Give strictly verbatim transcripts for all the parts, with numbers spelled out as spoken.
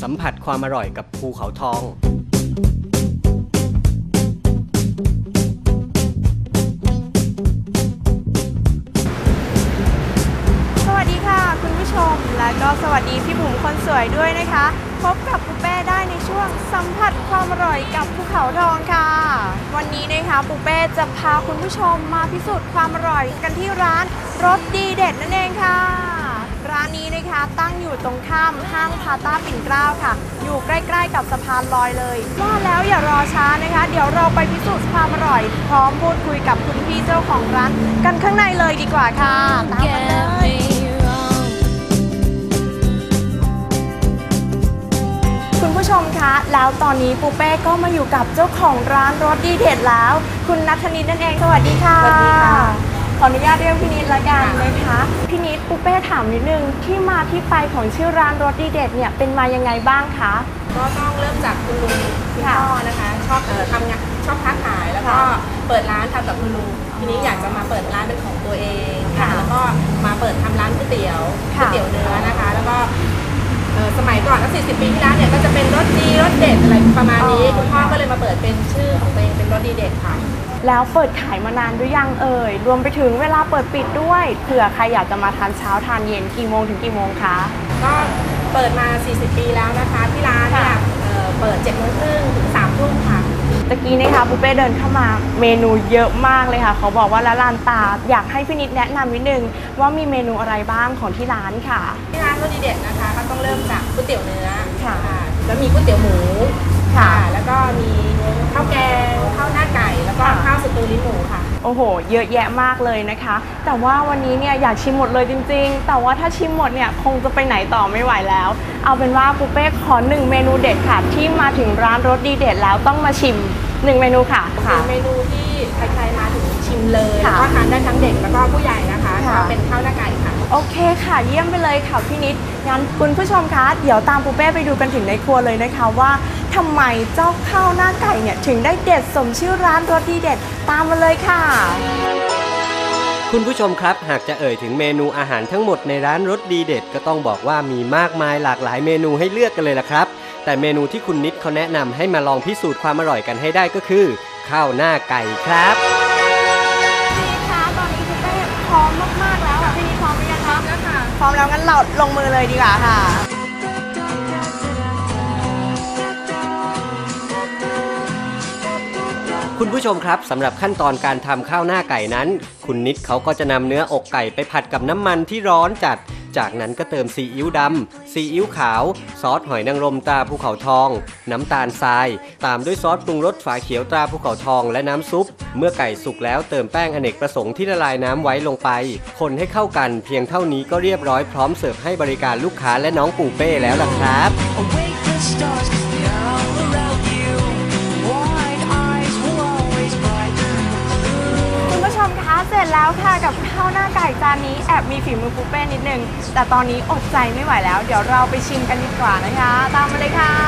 สัมผัสความอร่อยกับภูเขาทองสวัสดีค่ะคุณผู้ชมและก็สวัสดีพี่บุ๋มคนสวยด้วยนะคะพบกับปูเป้ได้ในช่วงสัมผัสความอร่อยกับภูเขาทองค่ะวันนี้นะคะปูเป้จะพาคุณผู้ชมมาพิสูจน์ความอร่อยกันที่ร้านรสดีเด็ดนั่นเองค่ะร้านนี้นะคะตั้งอยู่ตรงข้ามห้างพาต้าปิ่นเกล้าค่ะอยู่ใกล้ๆกับสะพานลอยเลยว่าแล้วอย่ารอช้านะคะเดี๋ยวเราไปพิสูจน์ความอร่อยพร้อมพูดคุยกับคุณพี่เจ้าของร้านกันข้างในเลยดีกว่าค่ะตามมาเลยคุณผู้ชมคะแล้วตอนนี้ปูเป้ก็มาอยู่กับเจ้าของร้านรสดีเด็ดแล้วคุณณัฐนิตนั่นเองสวัสดีค่ะสวัสดีค่ะขออนุญาตเรียกพี่นิดละกันนะคะพี่นิดปูเป้ถามนิดนึงที่มาที่ไปของชื่อร้านรสดีเด็ดเนี่ยเป็นมายังไงบ้างคะก็ต้องเริ่มจากคุณลุงคุณพ่อนะคะชอบเอ่อทำงานชอบค้าขายแล้วก็เปิดร้านทำกับคุณลุงทีนี้อยากจะมาเปิดร้านเป็นของตัวเองค่ะแล้วก็มาเปิดทำร้านก๋วยเตี๋ยวก๋วยเตี๋ยวเนื้อนะคะแล้วก็สมัยก่อนก็สี่สิบปีที่แล้วเนี่ยก็จะเป็นรสดีรสเด็ดอะไรประมาณนี้คุณพ่อก็เลยมาเปิดเป็นชื่อของตัวเองเป็นรสดีเด็ดค่ะแล้วเปิดขายมานานหรือยังเอ่ยรวมไปถึงเวลาเปิดปิดด้วยเผื่อใครอยากจะมาทานเช้าทานเย็นกี่โมงถึงกี่โมงคะก็เปิดมาสี่สิบปีแล้วนะคะที่ร้านเนี่ยเปิดเจ็ดโมงครึ่งถึงสามทุ่มค่ะตะกี้นะคะปูเป้เดินเข้ามาเมนูเยอะมากเลยค่ะเขาบอกว่าละลานตาอยากให้พี่นิดแนะนำนิดนึงว่ามีเมนูอะไรบ้างของที่ร้านค่ะที่ร้านรสดีเด็ดนะคะก็ต้องเริ่มจากก๋วยเตี๋ยวเนื้อค่ะแล้วมีก๋วยเตี๋ยวหมูค่ะแล้วก็มีข้าวแกงข้าวหน้าไก่แล้วก็ข้าวสตูลิ้นหมูค่ะโอ้โหเยอะแยะมากเลยนะคะแต่ว่าวันนี้เนี่ยอยากชิมหมดเลยจริงๆแต่ว่าถ้าชิมหมดเนี่ยคงจะไปไหนต่อไม่ไหวแล้วเอาเป็นว่าปูเป้ขอหนึ่งเมนูเด็ดค่ะที่มาถึงร้านรสดีเด็ดแล้วต้องมาชิมหนึ่งเมนูค่ะค่ะเมนูที่ใครๆมาถึงชิมเลยแล้วก็ทานได้ทั้งเด็กแล้วก็ผู้ใหญ่นะคะก็เป็นข้าวหน้าไก่ค่ะโอเคค่ะเยี่ยมไปเลยค่ะพี่นิดงั้นคุณผู้ชมคะเดี๋ยวตามปูเป้ไปดูกันถึงในครัวเลยนะคะว่าทำไมเจ้าข้าวหน้าไก่เนี่ยถึงได้เด็ดสมชื่อร้านรสดีเด็ดตามมาเลยค่ะคุณผู้ชมครับหากจะเอ่ยถึงเมนูอาหารทั้งหมดในร้านรสดีเด็ดก็ต้องบอกว่ามีมากมายหลากหลายเมนูให้เลือกกันเลยล่ะครับแต่เมนูที่คุณนิดเขาแนะนำให้มาลองพิสูจน์ความอร่อยกันให้ได้ก็คือข้าวหน้าไก่ครับพี่คะตอนนี้ปูเป้พร้อมมากๆแล้วค่ะพี่นิดพร้อมหรือยังคะพร้อมแล้วงั้นเราลงมือเลยดีกว่าค่ะคุณผู้ชมครับสำหรับขั้นตอนการทำข้าวหน้าไก่นั้นคุณนิดเขาก็จะนำเนื้ออกไก่ไปผัดกับน้ำมันที่ร้อนจัดจากนั้นก็เติมซีอิ๊วดำซีอิ๊วขาวซอสหอยนางรมตราภูเขาทองน้ำตาลทรายตามด้วยซอสปรุงรสฝาเขียวตราภูเขาทองและน้ำซุปเมื่อไก่สุกแล้วเติมแป้งอเนกประสงค์ที่ละลายน้ำไว้ลงไปคนให้เข้ากันเพียงเท่านี้ก็เรียบร้อยพร้อมเสิร์ฟให้บริการลูกค้าและน้องปูเป้แล้วล่ะครับเสร็จแล้วค่ะกับข้าวหน้าไก่จานนี้แอบมีฝีมือปูเป้นิดนึงแต่ตอนนี้อดใจไม่ไหวแล้วเดี๋ยวเราไปชิมกันดีกว่านะคะตามมาเลยค่ะ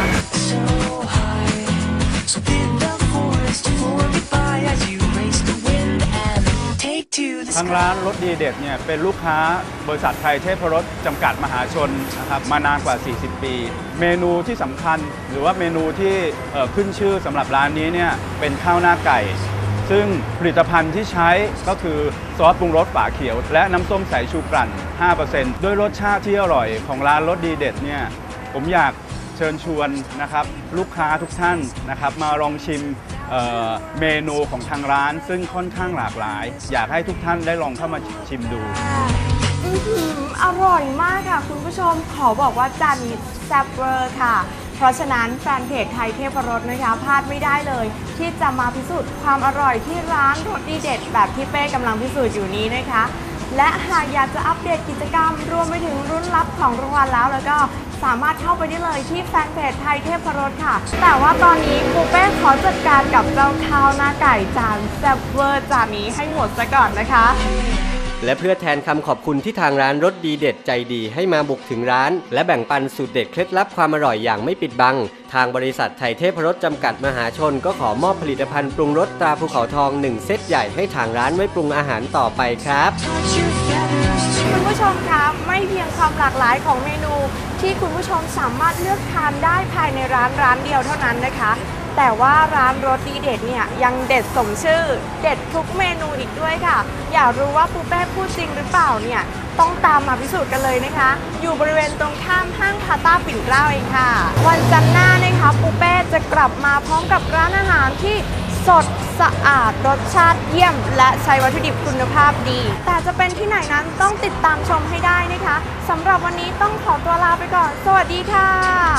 ทางร้านรสดีเด็ดเนี่ยเป็นลูกค้าบริษัทไทยเทพรสจำกัดมหาชนนะครับมานานกว่าสี่สิบปีเมนูที่สำคัญหรือว่าเมนูที่ขึ้นชื่อสำหรับร้านนี้เนี่ยเป็นข้าวหน้าไก่ซึ่งผลิตภัณฑ์ที่ใช้ก็คือซอสปรุงรสฝาเขียวและน้ำส้มสายชูกลั่น ห้าเปอร์เซ็นต์ ด้วยรสชาติที่อร่อยของร้านรสดีเด็ดเนี่ยผมอยากเชิญชวนนะครับลูกค้าทุกท่านนะครับมาลองชิมเ, เมนูของทางร้านซึ่งค่อนข้างหลากหลายอยากให้ทุกท่านได้ลองเข้ามาชิมดูอร่อยมากค่ะคุณผู้ชมขอบอกว่าจานนี้แซ่บเวอร์ค่ะเพราะฉะนั้นแฟนเพจไทยเทพรสนะคะพลาดไม่ได้เลยที่จะมาพิสูจน์ความอร่อยที่ร้านรสดีเด็ดแบบที่เป้กำลังพิสูจน์อยู่นี้นะคะและหากอยากจะอัปเดตกิจกรรมรวมไปถึงรุ่นลับของรางวัลแล้วแล้วก็สามารถเข้าไปได้เลยที่แฟนเพจไทยเทพรสค่ะแต่ว่าตอนนี้ปูเป้ขอจัดการกับเจ้าข้าวหน้าไก่จานแซ่บเวอร์จานนี้ให้หมดซะก่อนนะคะและเพื่อแทนคำขอบคุณที่ทางร้านรสดีเด็ดใจดีให้มาบุกถึงร้านและแบ่งปันสูตรเด็ดเคล็ดลับความอร่อยอย่างไม่ปิดบังทางบริษัทไทยเทพรสจำกัดมหาชนก็ขอมอบผลิตภัณฑ์ปรุงรสตราภูเขาทองหนึ่งเซตใหญ่ให้ทางร้านไว้ปรุงอาหารต่อไปครับคุณผู้ชมคะไม่เพียงความหลากหลายของเมนูที่คุณผู้ชมสามารถเลือกทานได้ภายในร้านร้านเดียวเท่านั้นนะคะแต่ว่าร้านรสดีเด็ดเนี่ยยังเด็ดสมชื่อเด็ดทุกเมนูอีกด้วยค่ะอยากรู้ว่าปูเป้พูดจริงหรือเปล่าเนี่ยต้องตามมาพิสูจน์กันเลยนะคะอยู่บริเวณตรงข้ามห้างพาต้าปิ่นเกล้าเองค่ะวันจันทร์หน้านะคะปูเป้จะกลับมาพร้อมกับร้านอาหารที่สดสะอาดรสชาติเยี่ยมและใช้วัตถุดิบคุณภาพดีแต่จะเป็นที่ไหนนั้นต้องติดตามชมให้ได้นะคะสำหรับวันนี้ต้องขอตัวลาไปก่อนสวัสดีค่ะ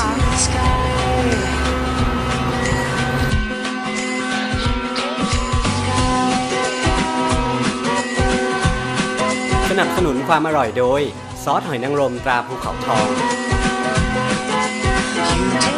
สนับสนุนความอร่อยโดยซอสหอยนางรมตราภูเขาทอง